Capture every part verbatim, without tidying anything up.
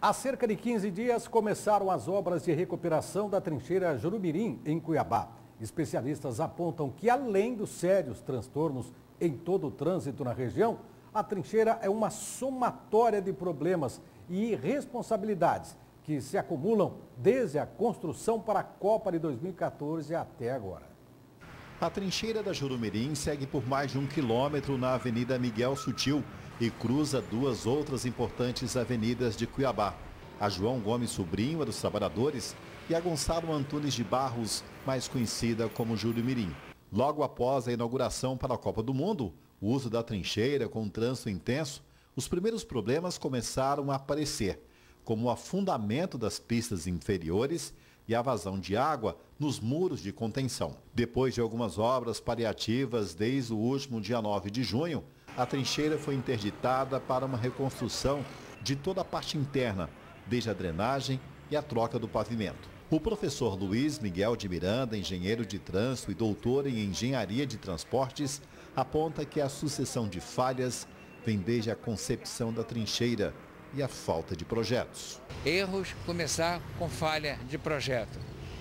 Há cerca de quinze dias começaram as obras de recuperação da trincheira Jurumirim, em Cuiabá. Especialistas apontam que, além dos sérios transtornos em todo o trânsito na região, a trincheira é uma somatória de problemas e irresponsabilidades que se acumulam desde a construção para a Copa de dois mil e quatorze até agora. A trincheira da Jurumirim segue por mais de um quilômetro na Avenida Miguel Sutil e cruza duas outras importantes avenidas de Cuiabá. A João Gomes Sobrinho, a dos Trabalhadores, e a Gonçalo Antunes de Barros, mais conhecida como Jurumirim. Logo após a inauguração para a Copa do Mundo, o uso da trincheira com trânsito intenso, os primeiros problemas começaram a aparecer, como o afundamento das pistas inferiores e a vazão de água nos muros de contenção. Depois de algumas obras paliativas desde o último dia nove de junho, a trincheira foi interditada para uma reconstrução de toda a parte interna, desde a drenagem e a troca do pavimento. O professor Luiz Miguel de Miranda, engenheiro de trânsito e doutor em engenharia de transportes, aponta que a sucessão de falhas vem desde a concepção da trincheira e a falta de projetos. Erros começar com falha de projeto.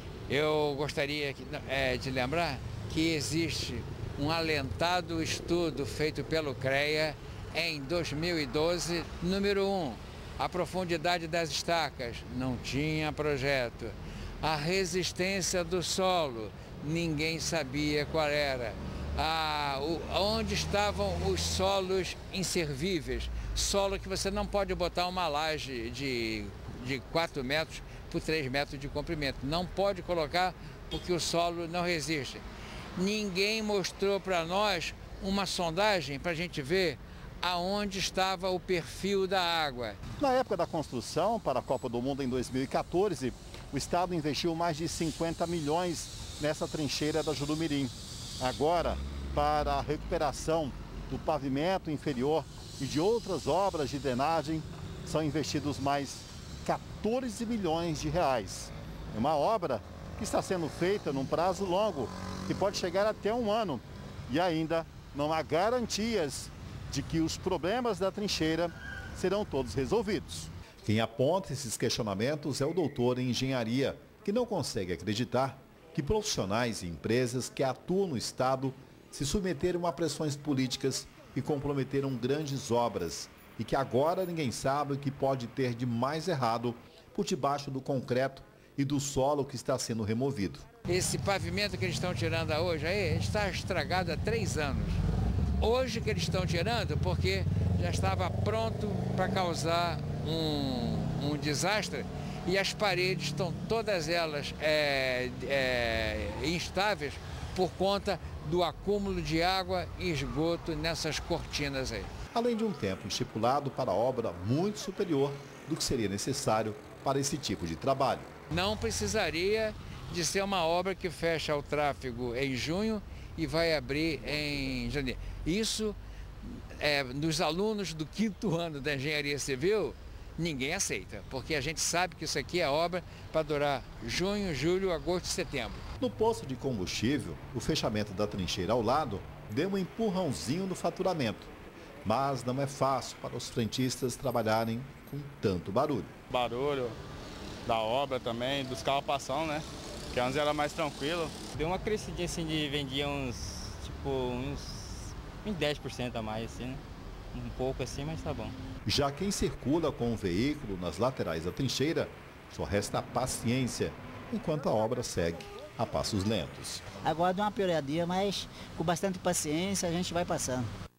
Eu gostaria é, de lembrar que existe um alentado estudo feito pelo CREA em dois mil e doze, número um, a profundidade das estacas, não tinha projeto. A resistência do solo, ninguém sabia qual era. Ah, o, onde estavam os solos inservíveis, solo que você não pode botar uma laje de, de quatro metros por três metros de comprimento. Não pode colocar porque o solo não resiste. Ninguém mostrou para nós uma sondagem para a gente ver aonde estava o perfil da água. Na época da construção para a Copa do Mundo em dois mil e quatorze, o Estado investiu mais de cinquenta milhões nessa trincheira da Jurumirim. Agora, para a recuperação do pavimento inferior e de outras obras de drenagem, são investidos mais quatorze milhões de reais. É uma obra que está sendo feita num prazo longo, que pode chegar até um ano. E ainda não há garantias de que os problemas da trincheira serão todos resolvidos. Quem aponta esses questionamentos é o doutor em engenharia, que não consegue acreditar que profissionais e empresas que atuam no Estado se submeteram a pressões políticas e comprometeram grandes obras e que agora ninguém sabe o que pode ter de mais errado por debaixo do concreto e do solo que está sendo removido. Esse pavimento que eles estão tirando hoje aí está estragado há três anos. Hoje que eles estão tirando porque já estava pronto para causar um, um desastre e as paredes estão todas elas é, é, instáveis por conta do acúmulo de água e esgoto nessas cortinas aí. Além de um tempo estipulado para a obra muito superior do que seria necessário para esse tipo de trabalho. Não precisaria de ser uma obra que fecha o tráfego em junho e vai abrir em janeiro. Isso, é, nos alunos do quinto ano da engenharia civil, ninguém aceita, porque a gente sabe que isso aqui é obra para durar junho, julho, agosto e setembro. No posto de combustível, o fechamento da trincheira ao lado deu um empurrãozinho no faturamento. Mas não é fácil para os frentistas trabalharem com tanto barulho. Barulho da obra também, dos carros passando, né? Que antes era mais tranquilo. Deu uma crescidinha assim de vendia uns, tipo, uns, uns dez por cento a mais, assim, né? Um pouco assim, mas tá bom. Já quem circula com o veículo nas laterais da trincheira, só resta paciência, enquanto a obra segue a passos lentos. Agora deu uma pioradinha, mas com bastante paciência a gente vai passando.